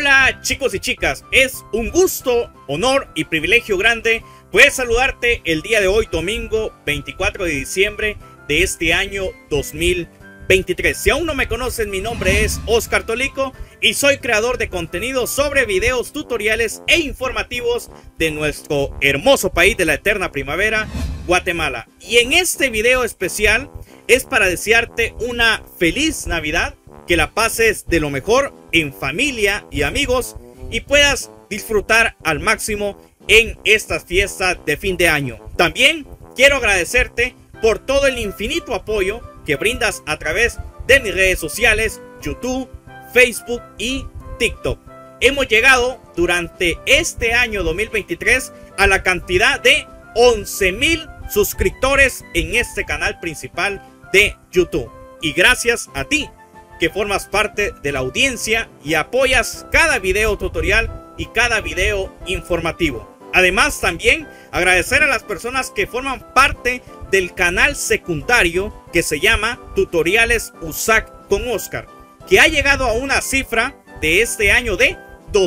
Hola chicos y chicas, es un gusto, honor y privilegio grande poder saludarte el día de hoy, domingo 24 de diciembre de este año 2023. Si aún no me conocen, mi nombre es Oscar Tolico y soy creador de contenido sobre videos, tutoriales e informativos de nuestro hermoso país de la eterna primavera, Guatemala. Y en este video especial es para desearte una feliz Navidad, que la pases de lo mejor en familia y amigos y puedas disfrutar al máximo en estas fiestas de fin de año. También quiero agradecerte por todo el infinito apoyo que brindas a través de mis redes sociales, YouTube, Facebook y TikTok. Hemos llegado durante este año 2023 a la cantidad de 11,000 suscriptores en este canal principal de YouTube. Y gracias a ti, que formas parte de la audiencia y apoyas cada video tutorial y cada video informativo. Además, también agradecer a las personas que forman parte del canal secundario que se llama Tutoriales USAC con Oscar, que ha llegado a una cifra de este año de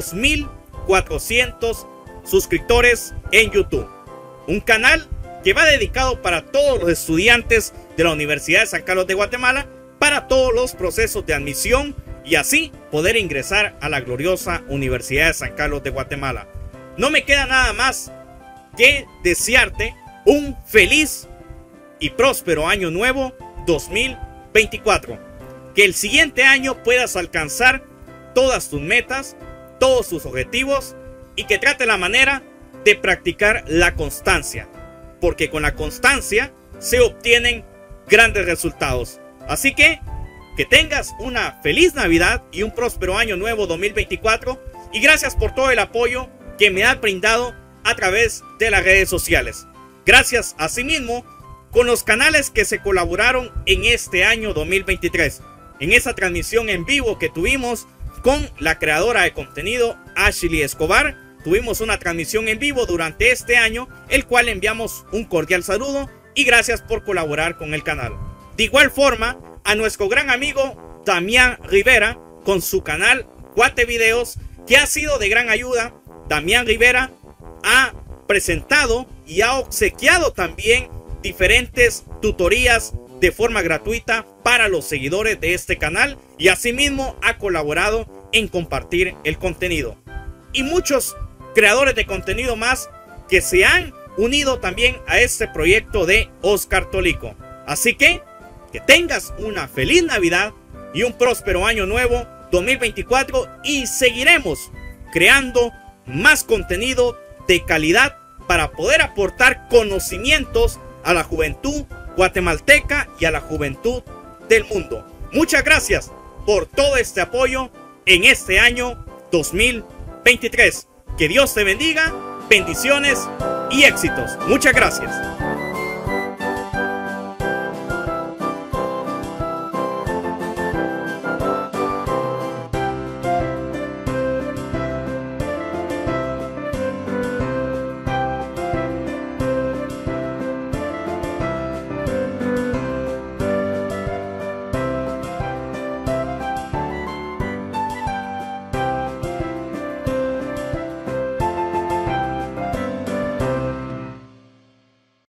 2,400 suscriptores en YouTube. Un canal que va dedicado para todos los estudiantes de la Universidad de San Carlos de Guatemala, para todos los procesos de admisión y así poder ingresar a la gloriosa Universidad de San Carlos de Guatemala. No me queda nada más que desearte un feliz y próspero año nuevo 2024. Que el siguiente año puedas alcanzar todas tus metas, todos tus objetivos y que trate la manera de practicar la constancia, porque con la constancia se obtienen grandes resultados. Así que tengas una feliz Navidad y un próspero año nuevo 2024. Y gracias por todo el apoyo que me has brindado a través de las redes sociales. Gracias asimismo con los canales que se colaboraron en este año 2023. En esa transmisión en vivo que tuvimos con la creadora de contenido Ashley Escobar. Tuvimos una transmisión en vivo durante este año, el cual enviamos un cordial saludo y gracias por colaborar con el canal. De igual forma, a nuestro gran amigo Damián Rivera con su canal Guate Videos, que ha sido de gran ayuda. Damián Rivera ha presentado y ha obsequiado también diferentes tutorías de forma gratuita para los seguidores de este canal y asimismo ha colaborado en compartir el contenido. Y muchos creadores de contenido más que se han unido también a este proyecto de Oscar Tolico. Así que tengas una feliz Navidad y un próspero año nuevo 2024 y seguiremos creando más contenido de calidad para poder aportar conocimientos a la juventud guatemalteca y a la juventud del mundo. Muchas gracias por todo este apoyo en este año 2023. Que Dios te bendiga, bendiciones y éxitos. Muchas gracias.